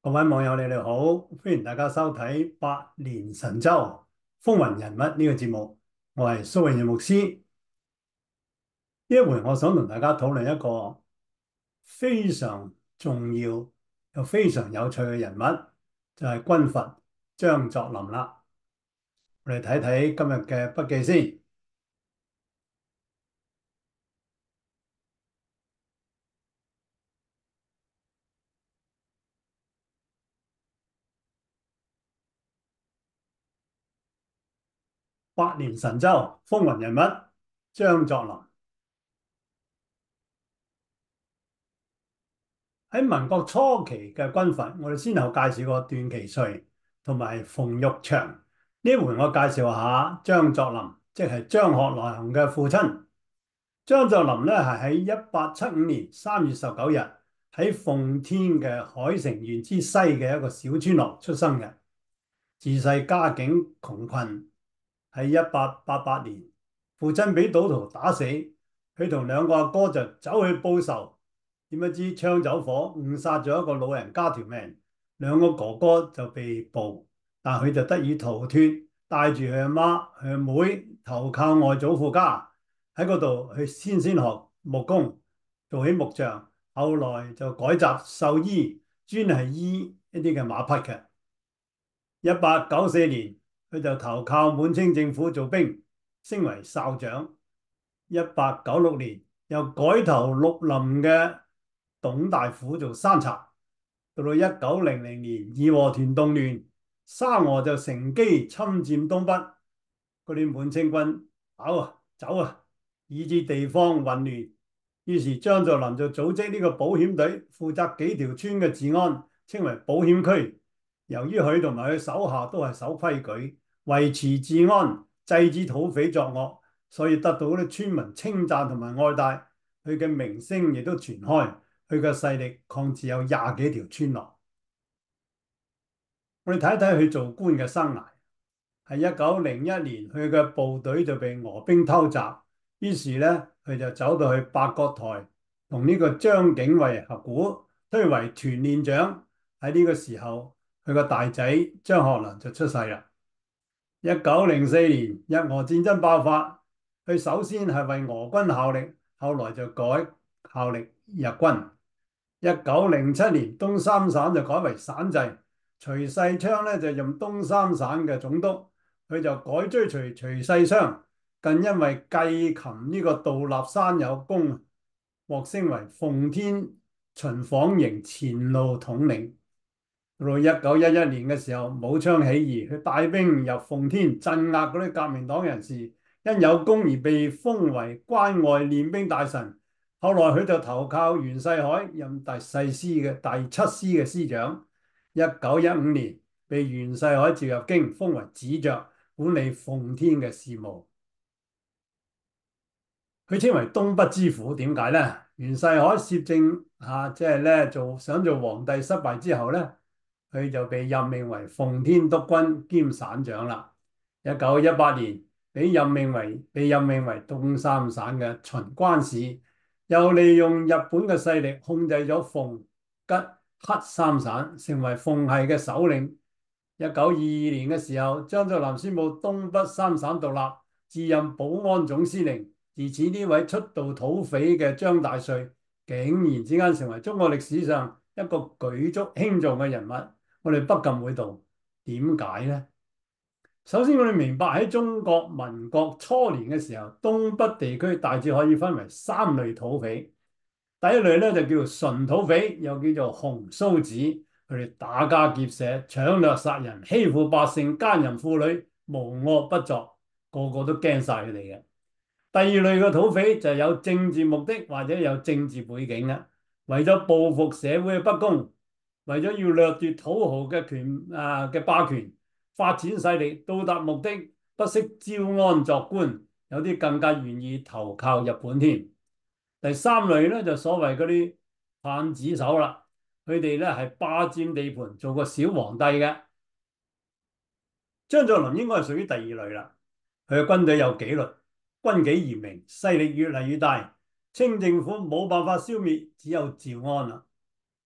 各位網友，你哋好，歡迎大家收睇百年神州風雲人物呢個節目。我係蘇榮仁牧師。呢一回我想同大家討論一個非常重要又非常有趣嘅人物，就係軍閥張作霖啦。我哋睇睇今日嘅筆記先。百年神州風雲人物張作霖喺民國初期嘅軍閥，我哋先後介紹過段祺瑞同埋馮玉祥。呢回我介紹下張作霖，即係張學良嘅父親。張作霖咧係喺1875年3月19日喺奉天嘅海城縣之西嘅一個小村落出生嘅。自細家境窮困，喺1888年，父親俾賭徒打死，佢同兩個阿哥就走去報仇。點不知槍走火誤殺咗一個老人家條命，兩個哥哥就被捕，但佢就得以逃脫，帶住佢阿媽、佢阿妹投靠外祖父家，喺嗰度去先學木工，做起木匠，後來就改習獸醫，專係醫一啲嘅馬匹嘅。1894年，佢就投靠滿清政府做兵，升為哨長。1896年，又改投綠林嘅董大府做山賊。到1900年，義和團動亂，沙俄就乘機侵佔東北，嗰啲滿清軍走啊走啊，以致地方混亂。於是張作霖就組織呢個保險隊，負責幾條村嘅治安，稱為保險區。由於佢同埋佢手下都係守規矩、維持治安、制止土匪作惡，所以得到啲村民稱讚同埋愛戴。佢嘅名聲亦都傳開，佢嘅勢力擴至有20幾條村落。我哋睇睇佢做官嘅生涯。喺1901年，佢嘅部隊就被俄兵偷襲，於是咧佢就走到去八角台，同呢個張景惠合股，推為團練長。喺呢個時候，佢個大仔張學良就出世啦。1904年，日俄戰爭爆發，佢首先係為俄軍效力，後來就改效力日軍。1907年，東三省就改為省制，徐世昌咧就任東三省嘅總督，佢就改追隨徐世昌，更因為繼擒呢個杜立山有功，獲升為奉天巡防營前路統領。到1911年嘅時候，武昌起義，佢帶兵入奉天鎮壓嗰啲革命黨人士，因有功而被封為關外練兵大臣。後來佢就投靠袁世凱，任第7師嘅師長。1915年被袁世凱召入京，封為子爵，管理奉天嘅事務。佢稱為東北之虎，點解呢？袁世凱攝政即係咧想做皇帝失敗之後咧。佢就被任命為奉天督軍兼省長啦。1918年被任命為東三省嘅巡關使，又利用日本嘅勢力控制咗奉、吉、黑三省，成為奉系嘅首領。1922年嘅時候，張作霖宣布東北三省獨立，自任保安總司令。自此呢位出道土匪嘅張大帥，竟然之間成為中國歷史上一個舉足輕重嘅人物。我哋不禁會道，點解呢？首先，我哋明白喺中國民國初年嘅時候，東北地區大致可以分為3類土匪。第一類咧就叫做純土匪，又叫做紅鬚子，佢哋打家劫舍、搶掠殺人、欺負百姓、姦淫婦女，無惡不作，個個都驚晒佢哋嘅。第二類嘅土匪就有政治目的或者有政治背景嘅，為咗報復社會嘅不公。為咗要掠奪土豪嘅霸權，發展勢力，到達目的，不惜招安作官，有啲更加願意投靠日本添。第三類咧就所謂嗰啲探子手啦，佢哋咧係霸佔地盤，做個小皇帝嘅。張作霖應該係屬於第二類啦。佢嘅軍隊有紀律，軍紀嚴明，勢力越嚟越大，清政府冇辦法消滅，只有趙安啦。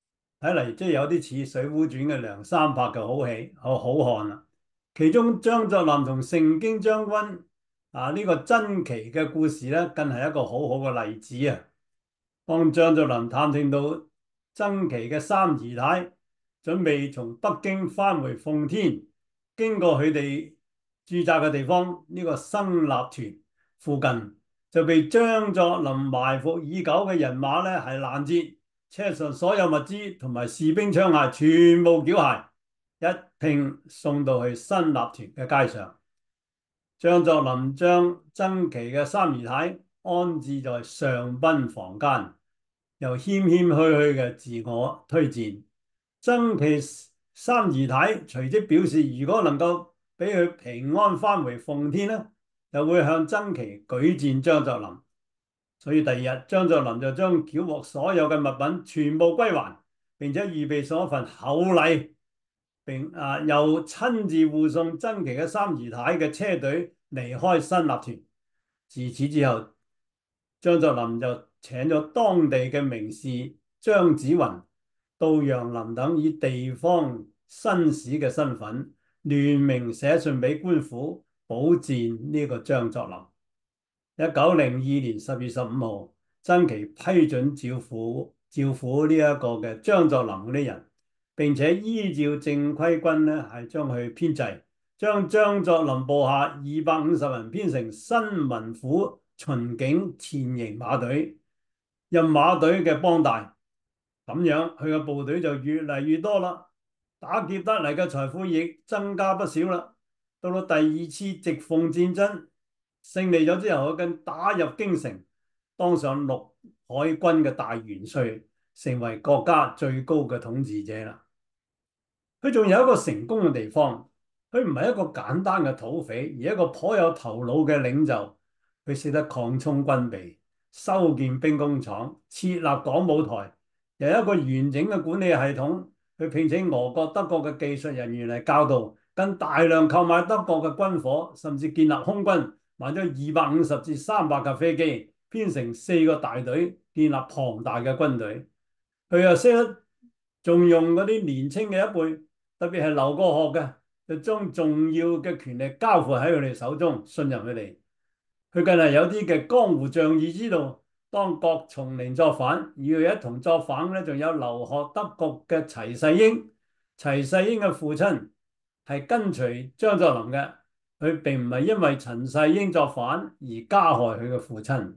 睇嚟即係有啲似《水滸傳》嘅梁山泊嘅好戲，好漢啦。其中張作霖同盛京將軍呢個爭奇嘅故事咧，更係一個好好嘅例子啊！當張作霖探聽到爭奇嘅三姨太準備從北京返回奉天，經過佢哋駐紮嘅地方呢個新立屯附近，就被張作霖埋伏已久嘅人馬咧係攔截，車上所有物資同埋士兵槍械全部繳械，一併送到去新立屯嘅街上。張作霖將爭奇嘅三姨太安置在上賓房間，又謙謙虛虛嘅自我推薦。爭奇三姨太隨即表示，如果能夠俾佢平安返回奉天呢，就會向爭奇舉薦張作霖。所以第二日，張作霖就將繳獲所有嘅物品全部歸還，並且預備送一份厚禮，並又親自護送爭奇嘅三姨太嘅車隊離開新立屯。自此之後，張作霖就請咗當地嘅名士張子雲、杜陽林等以地方紳士嘅身份聯名寫信俾官府保薦呢個張作霖。1902年10月15號，爭奇批准招撫呢一個嘅張作霖嗰啲人，並且依照正規軍呢係將佢編制，將張作霖部下250人編成新民府巡警前營馬隊，任馬隊嘅幫帶。咁樣佢嘅部隊就越嚟越多啦，打劫得嚟嘅財富亦增加不少啦。到第二次直奉戰爭勝利咗之後，佢更打入京城，當上陸海軍嘅大元帥，成為國家最高嘅統治者啦。佢仲有一個成功嘅地方，佢唔係一個簡單嘅土匪，而一個頗有頭腦嘅領袖。佢識得擴充軍備，修建兵工廠，設立講武台，有一個完整嘅管理系統。佢聘請俄國、德國嘅技術人員嚟教導，更大量購買德國嘅軍火，甚至建立空軍，買咗250至300架飛機，編成4個大隊，建立龐大嘅軍隊。佢又識得重用嗰啲年輕嘅一輩，特別係留過學嘅，就將重要嘅權力交付喺佢哋手中，信任佢哋。佢更係有啲嘅江湖仗義之道。當郭松齡作反，與佢一同作反咧，仲有留學德國嘅齊世英。齊世英嘅父親係跟隨張作霖嘅，佢並唔係因為陳世英作反而加害佢嘅父親。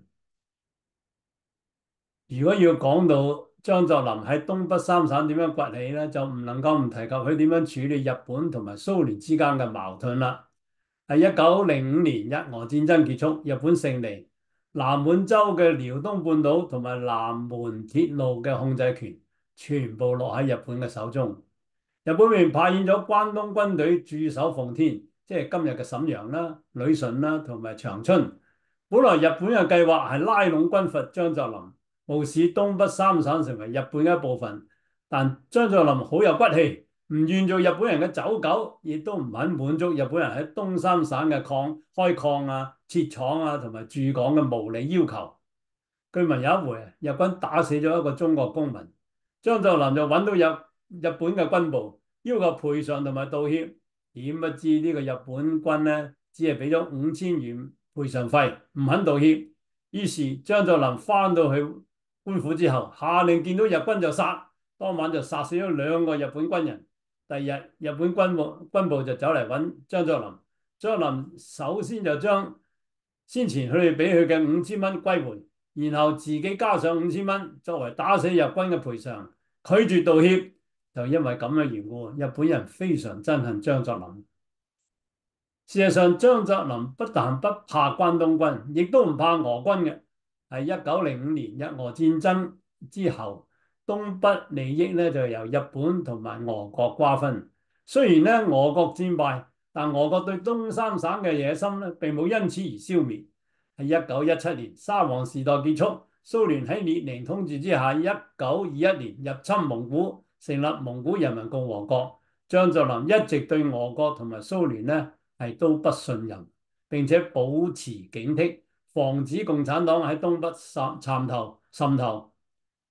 如果要講到張作霖喺東北三省點樣崛起咧，就唔能夠唔提及佢點樣處理日本同埋蘇聯之間嘅矛盾啦。係1905年日俄戰爭結束，日本勝利。南滿洲嘅遼東半島同埋南門鐵路嘅控制權全部落喺日本嘅手中。日本便派遣咗關東軍隊駐守奉天，即係今日嘅瀋陽啦、旅順啦同埋長春。本來日本嘅計劃係拉攏軍閥張作霖，務使東北三省成為日本嘅一部分。但張作霖好有骨氣，唔願做日本人嘅走狗，亦都唔肯滿足日本人喺東三省嘅開礦啊、設廠啊同埋駐港嘅無理要求。據聞有一回，日軍打死咗一個中國公民，張作霖就揾到日本嘅軍部，要求賠償同埋道歉。點不知呢個日本軍呢，只係俾咗5000元賠償費，唔肯道歉。於是張作霖翻到去官府之後，下令見到日軍就殺，當晚就殺死咗2個日本軍人。第二日，日本軍部就走嚟揾張作霖，張作霖首先就將先前佢哋俾佢嘅5000蚊歸還，然後自己加上5000蚊作為打死日軍嘅賠償，拒絕道歉。就因為咁嘅緣故，日本人非常憎恨張作霖。事實上，張作霖不但不怕關東軍，亦都唔怕俄軍嘅。係1905年日俄戰爭之後，東北利益咧就由日本同埋俄國瓜分。雖然咧俄國戰敗，但俄國對東三省嘅野心咧並冇因此而消滅。喺1917年沙皇時代結束，蘇聯喺列寧統治之下，1921年入侵蒙古，成立蒙古人民共和國。張作霖一直對俄國同埋蘇聯呢係都不信任，並且保持警惕，防止共產黨喺東北滲透。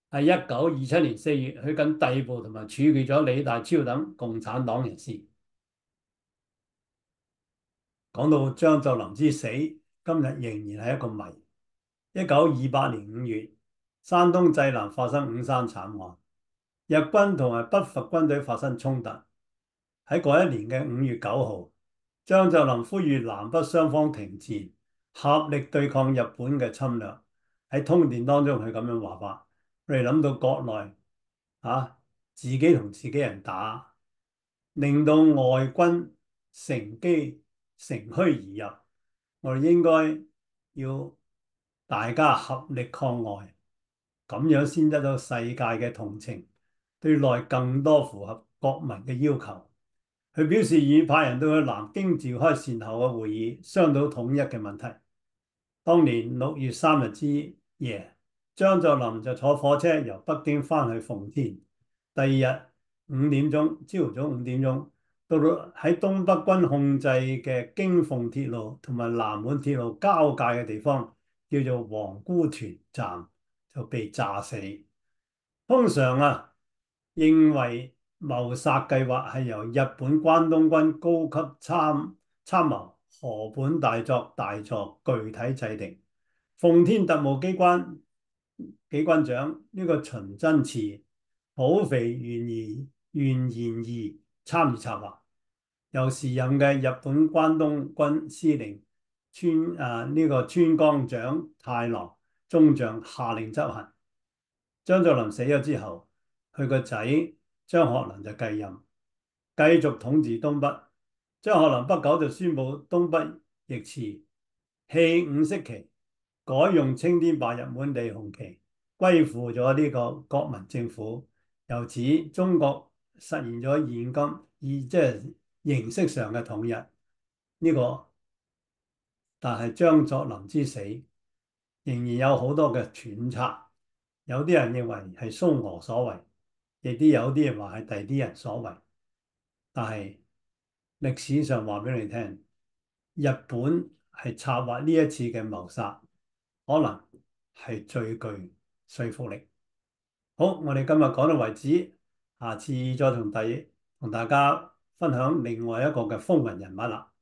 係1927年4月，佢緊逮捕同埋處決咗李大釗等共產黨人士。講到張作霖之死，今日仍然係一個謎。1928年5月，山東濟南發生五三慘案，日軍同埋北伐軍隊發生衝突。喺嗰一年嘅5月9號，張作霖呼籲南北雙方停戰，合力對抗日本嘅侵略。喺通電當中，佢咁樣話法：我哋諗到國內自己同自己人打，令到外軍乘機乘虛而入，我哋應該要大家合力抗外，咁樣先得到世界嘅同情，對內更多符合國民嘅要求。佢表示已派人到去南京召開善後嘅會議，商討統一嘅問題。當年6月3日之夜，張作霖就坐火車由北京返去奉天。第二日朝早五點鐘，到喺東北軍控制嘅京鳳鐵路同埋南滿鐵路交界嘅地方，叫做皇姑屯站，就被炸死。通常認為謀殺計劃係由日本關東軍高級參謀河本大作大佐具體制定。奉天特務機關長呢個秦真嗣、土肥原賢二參與策劃，由時任嘅日本關東軍司令川江長太郎中將下令執行。張作霖死咗之後，佢個仔張學良就繼任，繼續統治東北。張學良不久就宣布東北易幟，棄五色旗，改用青天白日滿地紅旗，歸附咗呢個國民政府。由此，中國實現咗現今即係形式上嘅統一。呢個，但係張作霖之死仍然有好多嘅揣測。有啲人認為係蘇俄所為，有啲人話係第啲人所為。但係歷史上話俾你聽，日本係策劃呢一次嘅謀殺，可能係最具說服力。好，我哋今日講到為止，下次再同大家分享另外一個嘅風雲人物啦。